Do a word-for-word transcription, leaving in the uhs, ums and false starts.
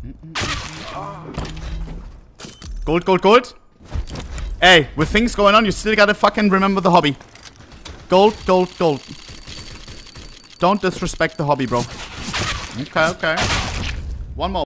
Gold, gold, gold. Hey, with things going on, you still gotta fucking remember the hobby. Gold, gold, gold. Don't disrespect the hobby, bro. Okay, okay. One more.